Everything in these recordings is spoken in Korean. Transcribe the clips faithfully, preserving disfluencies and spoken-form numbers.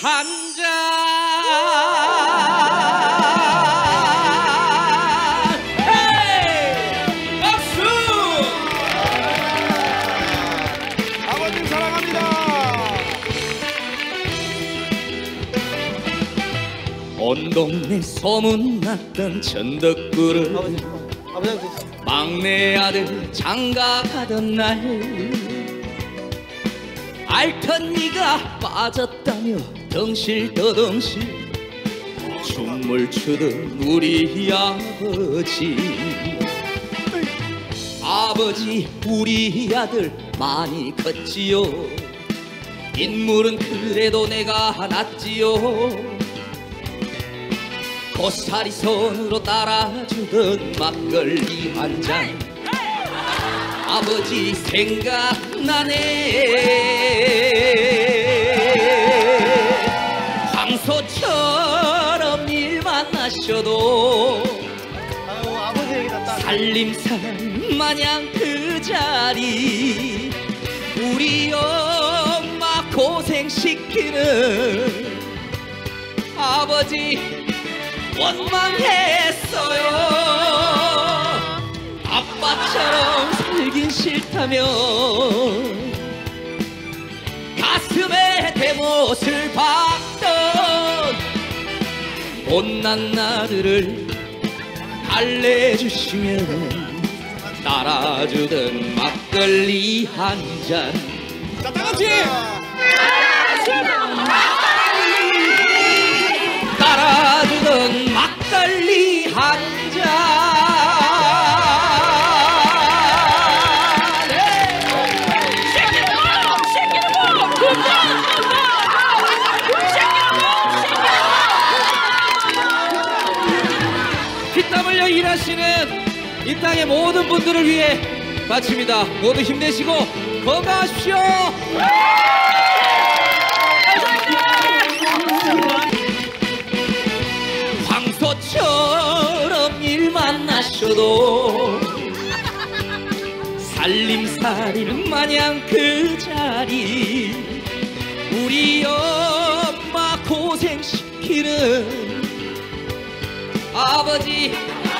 한 잔. 헤이! 박수! 아버님 사랑합니다. 온 동네 소문났던 천덕구를 막내 아들 장가 가던 날 알턴 니가 빠졌다며 덩실더덩실 춤을 추던 우리 아버지. 아버지 우리 아들 많이 컸지요. 인물은 그래도 내가 낫지요. 고사리 손으로 따라주던 막걸리 한 잔 아버지 생각나네. 황소처럼 일만 하셔도 살림살 마냥 그 자리 우리 엄마 고생시키는 아버지 원망했어요. 아빠처럼 살긴 싫다며 가슴에 대못을 박던 못난 아들을 달래주시면 따라주던 막걸리 한 잔. 자, 다같이! 따라주던 막걸리 한 잔. 피땀 흘려 일하시는 이 땅의 모든 분들을 위해 바칩니다. 모두 힘내시고 건강하십시오. 황소처럼 일만 하셔도 살림살이는 마냥 그 자리 우리 엄마 고생시키는 아버지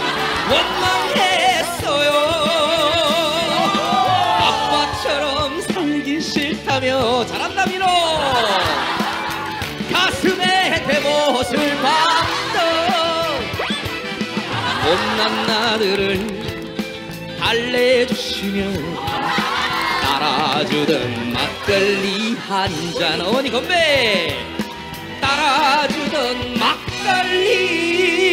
원망했어요. 아빠처럼 살기 싫다며 잘한다 민호. 가슴에 대못을 박던 못난 아들을 달래주시며 따라주던 막걸리 한 잔. 어머니 건배. 따라주던 막걸리